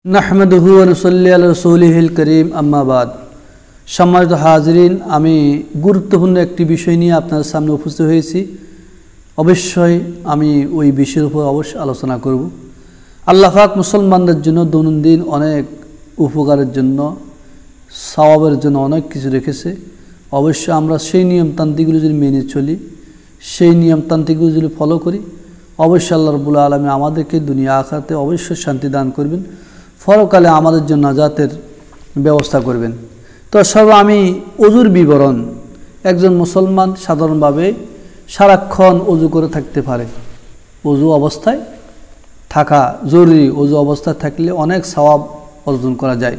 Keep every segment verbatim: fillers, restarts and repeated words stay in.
নাহমাদুহু ওয়া নুসাল্লি আলা রাসূলিহিল কারীম আম্মা বাদ। সম্মানিত হাজিরিন, আমি গুরুত্বপূর্ণ একটি বিষয় নিয়ে আপনাদের সামনে উপস্থিত হয়েছি। অবশ্যই আমি ওই বিষয়ের উপর অবশ্যই আলোচনা করব। আল্লাহ পাক মুসলমানদের জন্য দৈনন্দিন অনেক উপকারের জন্য, সওয়াবের জন্য অনেক কিছু রেখেছে। অবশ্যই আমরা সেই নিয়মতান্ত্রিকগুলো যদি মেনে চলি, সেই নিয়মতান্ত্রিকগুলো যদি ফলো করি, অবশ্যই আল্লাহ রাব্বুল আলামিন আমাদেরকে দুনিয়া আখিরাতে অবশ্যই শান্তি দান করবেন, পরকালে আমাদের জন্য নাজাতের ব্যবস্থা করবেন। তো সব আমি ওযুর বিবরণ, একজন মুসলমান সাধারণভাবে সারাক্ষণ ওযু করে থাকতে পারে। ওযু অবস্থায় থাকা জরুরি। ওযু অবস্থায় থাকলে অনেক সওয়াব অর্জন করা যায়।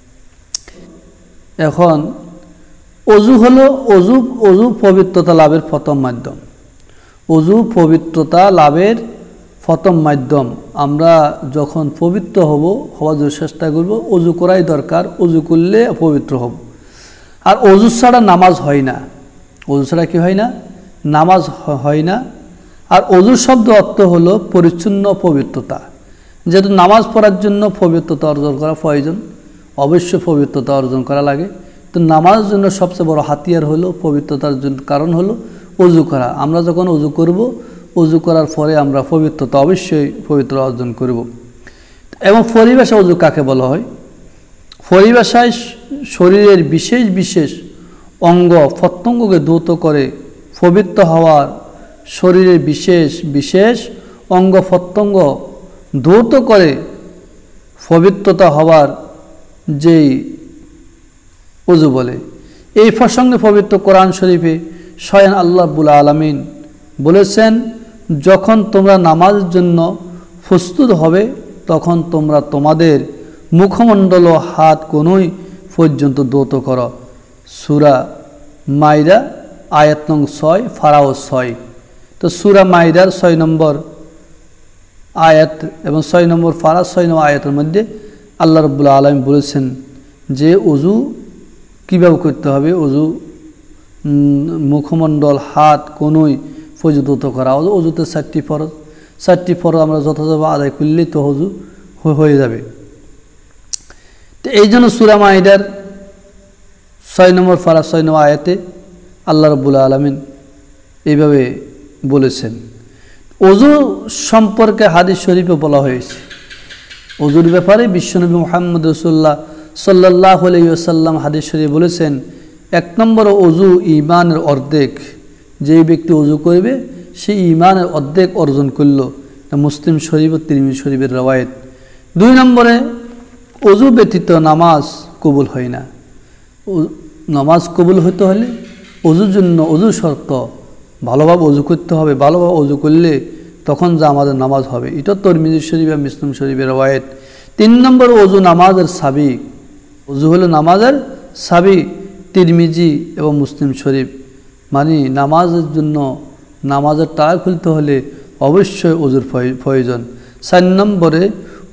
এখন ওযু হলো ওযু ওযু পবিত্রতা লাভের প্রথম মাধ্যম। ওযু পবিত্রতা লাভের প্রথম মাধ্যম। আমরা যখন পবিত্র হব হওয়ার জন্য চেষ্টা করব, ওযু করাই দরকার। ওযু করলে পবিত্র হব। আর ওযু ছাড়া নামাজ হয় না। ওযু ছাড়া কি হয় না? নামাজ হয় না। আর ওযু শব্দ অর্থ হলো পরিচ্ছন্ন পবিত্রতা। যেহেতু নামাজ পড়ার জন্য পবিত্রতা অর্জন করা প্রয়োজন, অবশ্যই পবিত্রতা অর্জন করা লাগে। তো নামাজের জন্য সবচেয়ে বড় হাতিয়ার হলো পবিত্রতার জন্য কারণ হলো ওযু করা। আমরা যখন ওযু করব, ওযু করার পরে আমরা পবিত্রতা অবশ্যই পবিত্র অর্জন করব। এবং পরিভাষা ওযু কাকে বলা হয়? পরিভাষায় শরীরের বিশেষ বিশেষ অঙ্গ প্রত্যঙ্গকে ধৌত করে পবিত্র হওয়ার, শরীরের বিশেষ বিশেষ অঙ্গ প্রত্যঙ্গ ধৌত করে পবিত্রতা হওয়ার যেই ওযু বলে। এই প্রসঙ্গে পবিত্র কোরআন শরীফে স্বয়ং আল্লাহ রাব্বুল আলামিন বলেছেন, যখন তোমরা নামাজের জন্য প্রস্তুত হবে তখন তোমরা তোমাদের মুখমণ্ডল ও হাত কোনোই পর্যন্ত ধৌত করো। সূরা মাইদা আয়াত নং ছয়, ফারাও ছয়। তো সূরা মাইদার ছয় নম্বর আয়াত এবং ছয় নম্বর ফারা ছয় নম্বর আয়াতের মধ্যে আল্লাহ রাব্বুল আলামিন বলেছেন যে ওযু কীভাবে করতে হবে। ওযু মুখমণ্ডল হাত কোনোই পর্যন্ত করা। ওযুতে চারটি ফরজ, চারটি ফরজ আমরা যথাযথ আদায় করলেই তো ওযু হয়ে যাবে। তো এই জন্য সূরা মাইদার ছয় নম্বর ফারা ছয় নম্বর আয়াতে আল্লাহ রাব্বুল আলামিন এইভাবে বলেছেন। ওযু সম্পর্কে হাদিস শরীফে বলা হয়েছে। ওযুর ব্যাপারে বিশ্বনবী মুহাম্মদ রাসূলুল্লাহ সাল্লাল্লাহু আলাইহি ওয়াসাল্লাম হাদিস শরীফে বলেছেন, এক নম্বর ওযু ঈমানের অর্ধেক। যেই ব্যক্তি ওযু করবে সে ঈমানের অর্ধেক অর্জন করল। মুসলিম শরীফ ও তিরমিজি শরীফের রওয়ায়েত। দুই নম্বরে ওযু ব্যতীত নামাজ কবুল হয় না। নামাজ কবুল হতে হলে ওযুর জন্য ওযু শর্ত, ভালোভাবে ওযু করতে হবে। ভালোভাবে ওযু করলে তখন যা আমাদের নামাজ হবে। এটা তিরমিজি শরীফ আর মুসলিম শরীফের রওয়ায়েত। তিন নম্বর ওযু নামাজের চাবি। ওযু হলো নামাজের চাবি, তিরমিজি এবং মুসলিম শরীফ। মানে নামাজের জন্য, নামাজের টাকা খুলতে হলে অবশ্যই ওযুর প্রয়োজন। চার নম্বরে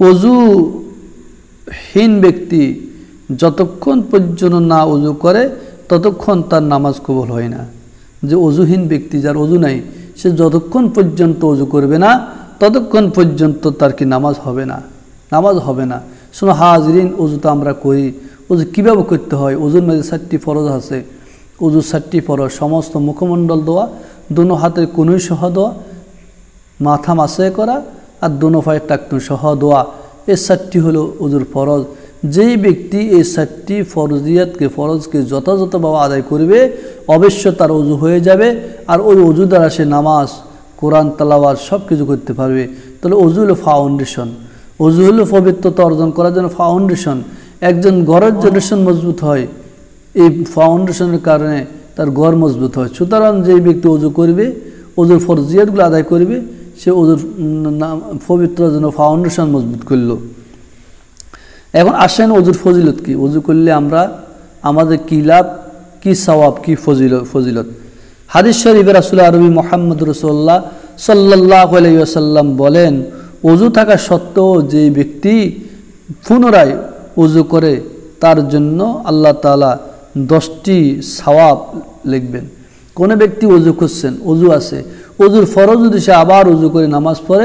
ওযুহীন ব্যক্তি যতক্ষণ পর্যন্ত না ওযু করে ততক্ষণ তার নামাজ কবুল হয় না। যে ওযুহীন ব্যক্তি, যার ওযু নাই, সে যতক্ষণ পর্যন্ত ওযু করবে না ততক্ষণ পর্যন্ত তার কি নামাজ হবে না, নামাজ হবে না। শোনো হাজিরিন, ওযু তো আমরা করি। ওযু কীভাবে করতে হয়? ওযুর মধ্যে চারটি ফরজ আছে। ওযুর চারটি ফরজ: সমস্ত মুখমণ্ডল ধোয়া, দোনো হাতের কনুই সহ ধোয়া, মাথা মাসে করা, আর দোনো পায়ের টাকনু সহ ধোয়া। এই চারটি হলো ওযুর ফরজ। যেই ব্যক্তি এই চারটি ফরজিয়াতকে ফরজকে যথাযথভাবে আদায় করবে অবশ্য তার ওযু হয়ে যাবে। আর ওই ওযু দ্বারা সে নামাজ, কোরআন তেলাওয়াত সব কিছু করতে পারবে। তাহলে ওযু হলো ফাউন্ডেশন। ওযু হলো পবিত্রতা অর্জন করার জন্য ফাউন্ডেশন। একজন ঘরের ফাউন্ডেশন মজবুত হয়, এই ফাউন্ডেশনের কারণে তার ঘর মজবুত হয়। সুতরাং যেই ব্যক্তি ওযু করবে, ওযুর ফরজিয়াতগুলো আদায় করবে, সে ওযুর পবিত্রতার জন্য ফাউন্ডেশন মজবুত করল। এখন আসেন ওযুর ফজিলত কি? ওযু করলে আমরা আমাদের কী লাভ, কী সওয়াব, কী ফজিলত ফজিলত হাদিস শরীফে রাসূল আরবি মুহাম্মদ রাসূলুল্লাহ সাল্লাল্লাহু আলাইহি ওয়াসাল্লাম বলেন, ওযু থাকা সত্ত্বেও যে ব্যক্তি পুনরায় ওযু করে তার জন্য আল্লাহ তাআলা দশটি সওয়াব লিখবেন। কোনো ব্যক্তি ওযু করছেন, ওযু আছে, ওযুর ফরজ যদি সে আবার ওযু করে নামাজ পড়ে,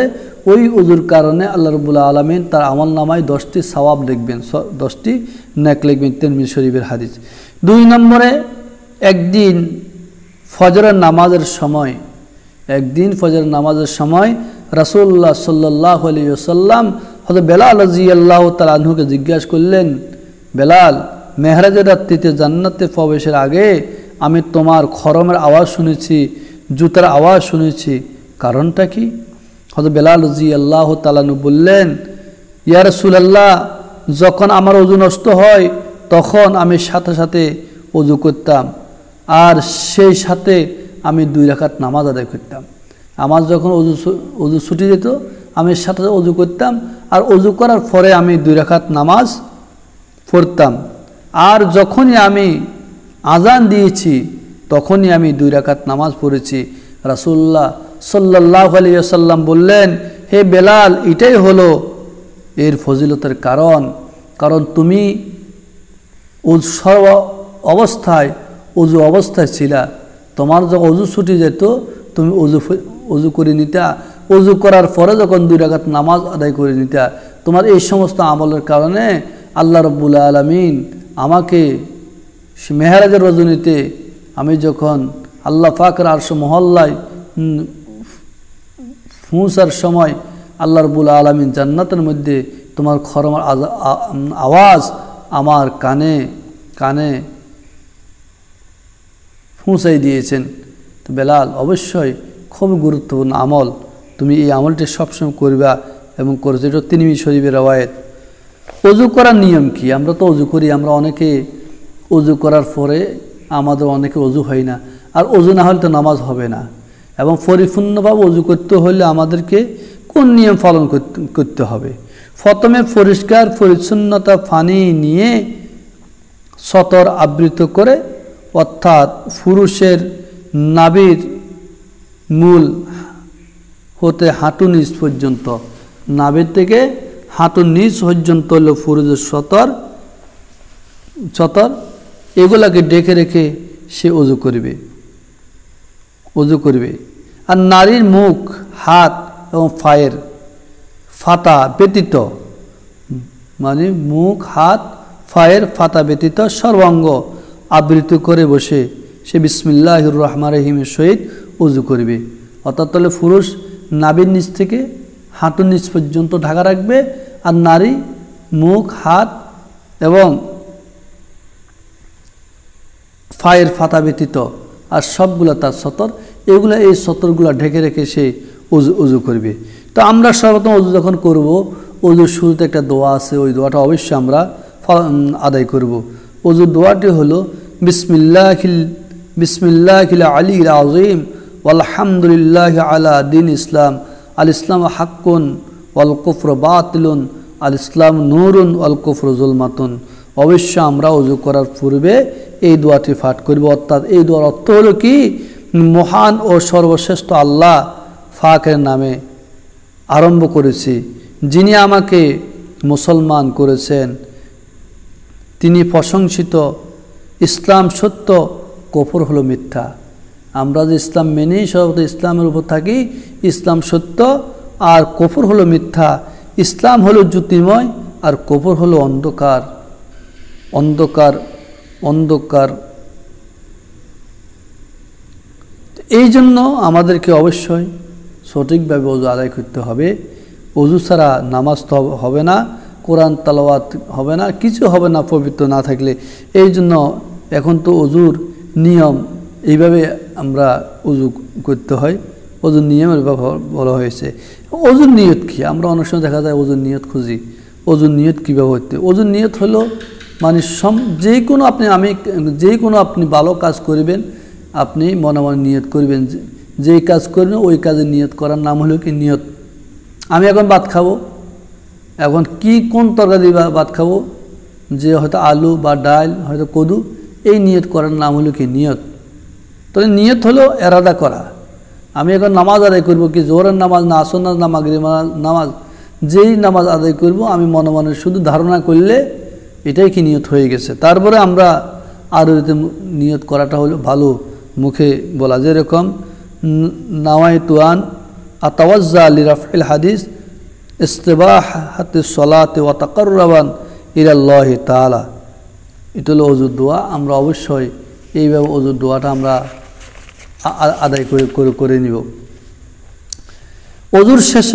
ওই উজুর কারণে আল্লাহ রাব্বুল আলামিন তার আমল নামায় দশটি সওয়াব লিখবেন, দশটি নেক লিখবেন। তিরমিজি শরীফের হাদিস। দুই নম্বরে, একদিন ফজরের নামাজের সময় একদিন ফজরের নামাজের সময় রাসূলুল্লাহ সাল্লাল্লাহু আলাইহি ওয়াসাল্লাম হযরত বেলাল রাদিয়াল্লাহু তাআলা আনহুকে জিজ্ঞাসা করলেন, বেলাল, মেহরাজের রাত্রিতে জান্নাতে প্রবেশের আগে আমি তোমার খরমের আওয়াজ শুনেছি, জুতার আওয়াজ শুনেছি, কারণটা কি? হযরত বেলাল রাদিয়াল্লাহু তাআলা আনহু বললেন, ইয়া রাসূলুল্লাহ, যখন আমার ওযু নষ্ট হয় তখন আমি সাথে সাথে ওযু করতাম, আর সেই সাথে আমি দুই রাকাত নামাজ আদায় করতাম। আমার যখন ওযু ওযু ছুটি যেত আমি সাথে সাথে ওযু করতাম, আর ওযু করার পরে আমি দুই রাকাত নামাজ পড়তাম। আর যখনই আমি আজান দিয়েছি তখনই আমি দুই রাকাত নামাজ পড়েছি। রাসূলুল্লাহ সাল্লাল্লাহু আলাইহি ওয়াসাল্লাম বললেন, হে বেলাল, এটাই হলো এর ফজিলতের কারণ, কারণ তুমি সর্ব অবস্থায় ওযু অবস্থায় ছিলা। তোমার যখন ওযু ছুটি যেত তুমি ওযু ওযু করে নিতা, ওযু করার পরে যখন দুই রাকাত নামাজ আদায় করে নিতা। তোমার এই সমস্ত আমলের কারণে আল্লাহ রাব্বুল আলামিন আমাকে মেহরাজের রজনীতে আমি যখন আল্লাহ পাকের আরশ মহল্লায় পৌঁছার সময় আল্লাহ রাব্বুল আলামিন জান্নাতের মধ্যে তোমার খরমের আওয়াজ আমার কানে কানে পৌঁছাই দিয়েছেন। তো বেলাল, অবশ্যই খুব গুরুত্বপূর্ণ আমল, তুমি এই আমলটি সবসময় করবা এবং করেছো। এটা তিরমিজি শরীফের রওয়ায়াত। ওযু করার নিয়ম কি? আমরা তো ওযু করি, আমরা অনেকে ওযু করার পরে আমাদের অনেকে ওযু হয় না, আর ওযু না হলে তো নামাজ হবে না। এবং পরিপূর্ণভাবে ওযু করতে হলে আমাদেরকে কোন নিয়ম পালন করতে হবে? প্রথমে পরিষ্কার পরিচ্ছন্নতা পানি নিয়ে সতর আবৃত করে, অর্থাৎ পুরুষের নাভির মূল হতে হাঁটু নিচ পর্যন্ত, নাভির থেকে হাঁটুর নিচ পর্যন্ত হলো পুরুষের সতর সতর এগুলাকে ডেকে রেখে সে ওযু করবে ওযু করবে আর নারীর মুখ, হাত এবং পায়ের ফাতা ব্যতীত, মানে মুখ, হাত, পায়ের ফাতা ব্যতীত সর্বাঙ্গ আবৃত করে বসে সে বিসমিল্লাহির রহমানির রহিমের সহিত ওযু করবে। অর্থাৎ তাহলে পুরুষ নাভির নিচ থেকে হাঁটুর নিচ পর্যন্ত ঢাকা রাখবে, আর নারী মুখ, হাত এবং পায়ের ফাতা ব্যতীত আর সবগুলো তার সতর, এগুলো এই সতরগুলো ঢেকে রেখে সে ওযু ওযু করবে। তো আমরা সর্বপ্রথম ওযু যখন করব, ওযুর শুরুতে একটা দোয়া আছে, ওই দোয়াটা অবশ্যই আমরা আদায় করব। ওযুর দোয়াটি হলো বিসমিল্লাহিল বিসমিল্লাহিল আলিয়্যিল আযীম ওয়ালহামদুলিল্লাহি আলা দীন ইসলাম, আল ইসলাম হাক্কুন ওয়াল কুফরু বাতিলুন, আল ইসলাম নূরুন ওয়াল কুফরু যুলমাতুন। অবশ্যই আমরা ওযু করার পূর্বে এই দোয়াটি পাঠ করব। অর্থাৎ এই দোয়ার অর্থ হলো কি, মহান ও সর্বশ্রেষ্ঠ আল্লাহ পাকের নামে আরম্ভ করেছি, যিনি আমাকে মুসলমান করেছেন, তিনি প্রশংসিত। ইসলাম সত্য, কুফর হলো মিথ্যা। আমরা যে ইসলাম মেনেই সর্বত ইসলামের উপর থাকি, ইসলাম সত্য আর কুফর হলো মিথ্যা। ইসলাম হলো জ্যোতির্ময় আর কুফর হলো অন্ধকার অন্ধকার অন্ধকার এই জন্য আমাদেরকে অবশ্যই সঠিকভাবে ওযু আদায় করতে হবে। ওযু ছাড়া নামাজ তো হবে না, কোরআন তালাওয়াত হবে না, কিছু হবে না পবিত্র না থাকলে। এই জন্য এখন তো ওযুর নিয়ম এইভাবে আমরা ওযু করতে হয়, ওযুর নিয়মের ব্যাপার বলা হয়েছে। ওযুর নিয়ত কি? আমরা অনেক সময় দেখা যায় ওযুর নিয়ত খুঁজি, ওযুর নিয়ত কীভাবে হতে? ওযুর নিয়ত হলো মানে সম যে কোনো আপনি আমি যে কোনো আপনি ভালো কাজ করবেন, আপনি মনে মনে নিয়ত করবেন, যেই কাজ করবেন ওই কাজে নিয়ত করার নাম হলো কি নিয়ত। আমি এখন ভাত খাবো, এখন কি কোন তরকারি বা ভাত খাবো, যে হয়তো আলু বা ডাল, হয়তো কদু, এই নিয়ত করার নাম হলো কি নিয়ত। তাহলে নিয়ত হলো এরাদা করা। আমি এখন নামাজ আদায় করব, কি জোহরের নামাজ না আসরের নামাজ মাগরিবের নামাজ, যেই নামাজ আদায় করব আমি মনে মনে শুধু ধারণা করলে এটাই কি নিয়ত হয়ে গেছে। তারপরে আমরা আরও এতে নিয়ত করাটা হলো ভালো মুখে বলা, যেরকম নাওয়াইতু আন আতাওয়াজ্জা লিরাফিল হাদিস ইস্তিবাহাতিস সালাতি ওয়া তাকাররুবান ইলাল্লাহি তাআলা। এটা হলো ওযুর দোয়া। আমরা অবশ্যই এইভাবে ওযুর দোয়াটা আমরা আদায় করে করে করে নিব। ওযুর শেষে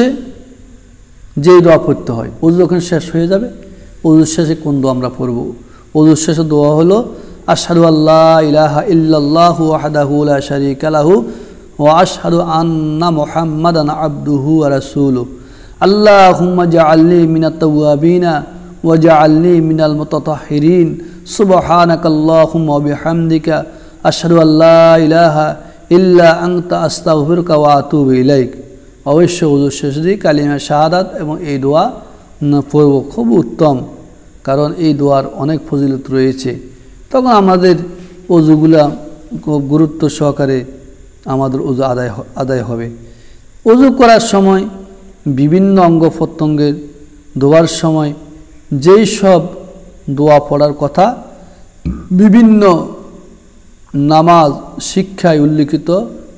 যেই দোয়া পড়তে হয়, ওযু যখন শেষ হয়ে যাবে, ওযুর শেষে কোন দোয়া আমরা পড়ব? ওযুর শেষে দোয়া হলো আশহাদু আল্লা ইলাহা ইল্লাল্লাহু ওয়াহদাহু লা শারীকা লাহু ওয়া আশহাদু আন্না মুহাম্মাদান আবদুহু ওয়া রাসূলুহু। আল্লাহুম্মা জাআলনি মিনাত তাওয়াবিনা ওয়া জাআলনি মিনাল মুতাতাহহিরিন। সুবহানাকাল্লাহুম্মা ওয়া বিহামদিকা আশহাদু আল্লা ইলাহা ইল্লা আনতা আস্তাগফিরুকা ওয়া আতুবু ইলাইক। অবশ্য ওযুর শেষে দিয়ে কালিমা শাহাদাত এবং এই দোয়া পড়ব, খুব উত্তম, কারণ এই দোয়ার অনেক ফজিলত রয়েছে। তখন আমাদের ওযুগুলা খুব গুরুত্ব সহকারে আমাদের ওযু আদায় আদায় হবে। ওযু করার সময় বিভিন্ন অঙ্গ প্রত্যঙ্গের দোয়ার সময় যেই সব দোয়া পড়ার কথা বিভিন্ন নামাজ শিক্ষায় উল্লিখিত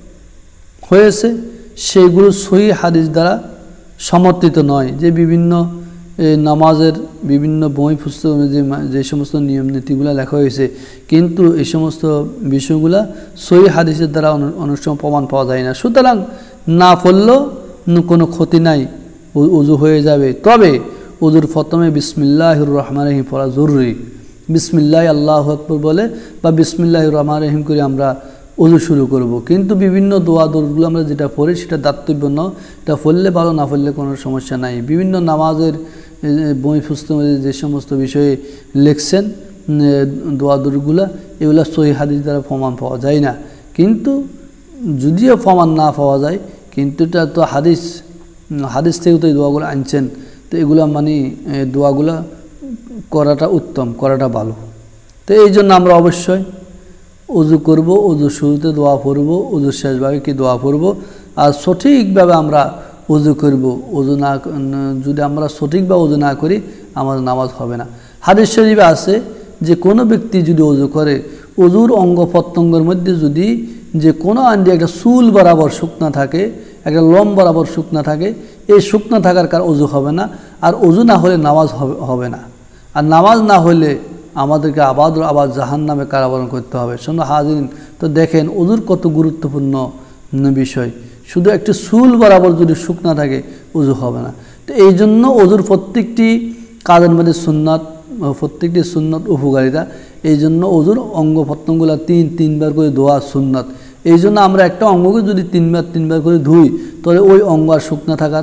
হয়েছে, সেইগুলো সহিহ হাদিস দ্বারা সমর্থিত নয়। যে বিভিন্ন নামাজের বিভিন্ন বই পুস্তক যে যে সমস্ত নিয়ম নীতিগুলো লেখা হয়েছে, কিন্তু এই সমস্ত বিষয়গুলা সহিহ হাদিসের দ্বারা অনেক সময় প্রমাণ পাওয়া যায় না। সুতরাং না পড়লেও কোনো ক্ষতি নাই, ওযু হয়ে যাবে। তবে ওযুর প্রথমে বিসমিল্লাহির রহমানির রহিম পড়া জরুরি। বিসমিল্লাহ আল্লাহু আকবার বলে বা বিসমিল্লাহির রহমানির রহিম করে আমরা ওযু শুরু করব। কিন্তু বিভিন্ন দোয়া দরুদগুলো আমরা যেটা পড়ি সেটা দাতব্য নয়, এটা পড়লে ভালো, না পড়লে কোনো সমস্যা নাই। বিভিন্ন নামাজের বই পুস্তকে যে সমস্ত বিষয়ে লিখছেন দোয়া দরুদগুলো, এগুলো সহিহ হাদিস দ্বারা প্রমাণ পাওয়া যায় না। কিন্তু যদিও প্রমাণ না পাওয়া যায়, কিন্তু এটা তো হাদিস হাদিস থেকে তো এই দোয়াগুলো আনছেন, তো এগুলো মানে দোয়াগুলো করাটা উত্তম, করাটা ভালো। তো এই জন্য আমরা অবশ্যই ওযু করব, ওযু শুরুতে দোয়া পড়ব, ওযু শেষভাবে কি দোয়া পড়ব, আর সঠিকভাবে আমরা ওযু করব। ওযু না যদি আমরা সঠিকভাবে ওযু না করি, আমাদের নামাজ হবে না। হাদিস শরীফে আছে যে কোনো ব্যক্তি যদি ওযু করে, ওযুর অঙ্গ প্রত্যঙ্গের মধ্যে যদি যে কোনো আন্ডি একটা চুল বরাবর শুকনা থাকে, একটা লম বরাবর শুকনা থাকে, এই শুকনা থাকার কারণে ওযু হবে না। আর ওযু না হলে নামাজ হবে হবে না। আর নামাজ না হলে আমাদেরকে আবাদ আবার জাহান নামে কারাবরণ করতে হবে। শোনো হাজিরিন, তো দেখেন ওযুর কত গুরুত্বপূর্ণ বিষয়। শুধু একটি চুল বরাবর যদি শুকনা থাকে, ওযু হবে না। তো এই জন্য ওযুর প্রত্যেকটি কাজের মধ্যে সুন্নাত, প্রত্যেকটি সুন্নাত উপকারিতা। এই জন্য ওযুর অঙ্গ প্রত্যঙ্গগুলো তিন তিনবার করে ধোয়া সুন্নাত। এই জন্য আমরা একটা অঙ্গকে যদি তিনবার তিনবার করে ধুই, তাহলে ওই অঙ্গ আর শুকনা থাকার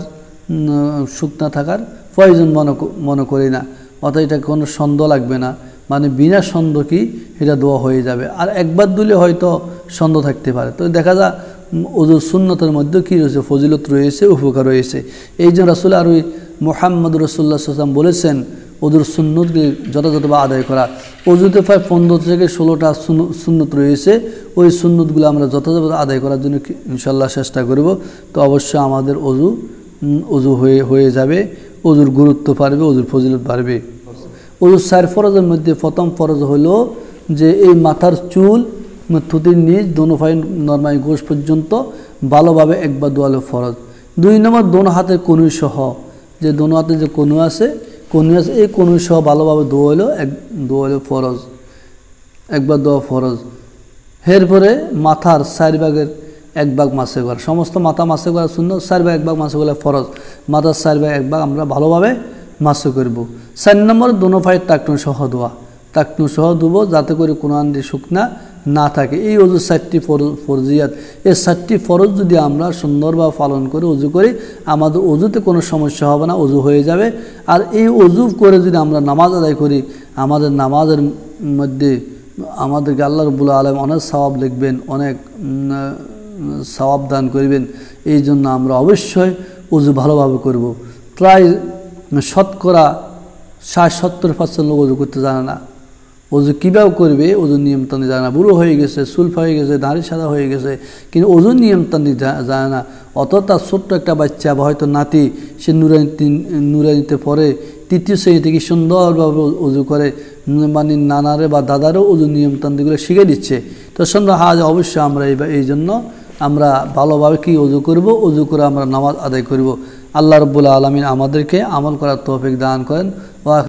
শুকনা থাকার প্রয়োজন মনে মনে করি না। অর্থাৎ এটা কোনো সন্দেহ লাগবে না, মানে বিনা সন্দেহ কি এটা দোয়া হয়ে যাবে। আর একবার দিলে হয়তো সন্দেহ থাকতে পারে। তো দেখা যায় ওযুর সুন্নতের মধ্যে কী রয়েছে, ফজিলত রয়েছে, উপকার রয়েছে। এই জন্য রাসূল আর ওই মুহাম্মদ রাসূলুল্লাহ সাল্লাল্লাহু আলাইহি ওয়াসাল্লাম বলেছেন ওযুর সুন্নতকে যথাযথভাবে আদায় করা। ওযুতে প্রায় পনেরো থেকে ষোলোটা সুন্নত রয়েছে, ওই সুন্নতগুলো আমরা যথাযথভাবে আদায় করার জন্য ইনশাআল্লাহ চেষ্টা করব। তো অবশ্যই আমাদের ওযু ওযু হয়ে হয়ে যাবে, ওযুর গুরুত্ব বাড়বে, ওযুর ফজিলত বাড়বে। ওযুর চার ফরজের মধ্যে প্রথম ফরজ হলো যে এই মাথার চুল থুতির নিচ দোনো পায়ে নরমাই গোশ পর্যন্ত ভালোভাবে একবার ধোয়ালে ফরজ। দুই নম্বর দোনো হাতের কনুই সহ, যে দোনো হাতে যে কনু আছে কনু আছে এই কনুই সহ ভালোভাবে ধোয়ালো এক ধোয়ালে ফরজ, একবার ধোয়া ফরজ। এরপরে মাথার চার ভাগের এক ভাগ মাসে করা, সমস্ত মাথা মাসে করা শূন্য, চার ভাগ এক ভাগ মাসে করলে ফরজ। মাথার চার ভাগ এক ভাগ আমরা ভালোভাবে মাসে করব। চার নম্বর দোনো পায়ের টাকনু সহ ধোয়া, টাকনু সহ ধুবো যাতে করে কোনো আন্দি শুকনা না থাকে। এই ওযুর চারটি ফরজিয়াত, এই চারটি ফরজ যদি আমরা সুন্দরভাবে পালন করে ওযু করি, আমাদের ওযুতে কোনো সমস্যা হবে না, ওযু হয়ে যাবে। আর এই ওযু করে যদি আমরা নামাজ আদায় করি, আমাদের নামাজের মধ্যে আমাদেরকে আল্লাহ রাব্বুল আলামিন অনেক সওয়াব লিখবেন, অনেক সওয়াব দান করবেন। এই জন্য আমরা অবশ্যই ওযু ভালোভাবে করব। প্রায় শতকরা ষাট সত্তর পার্সেন্ট লোক ওযু করতে জানে না। ওযু কীভাবে করবে ওযুর নিয়মতান্ত্রিক জানে না। বুড়ো হয়ে গেছে, চুল হয়ে গেছে, দাড়ি সাদা হয়ে গেছে, কিন্তু ওযুর নিয়মতান্ত্রিক জানে না। অত তার ছোট্ট একটা বাচ্চা বা হয়তো নাতি, সে নুরানি নুরানিতে পড়ে, তৃতীয় শ্রেণী থেকে সুন্দরভাবে ওযু করে, মানে নানারে বা দাদারও ওযুর নিয়মতান্ত্রিকগুলো শিখে দিচ্ছে। তো সুন্দর হাজ অবশ্যই আমরা এই এই জন্য আমরা ভালোভাবে কি ওযু করব, ওযু করে আমরা নামাজ আদায় করব। আল্লাহ রাব্বুল আলামিন আমাদেরকে আমল করার তৌফিক দান করেন। ওয়া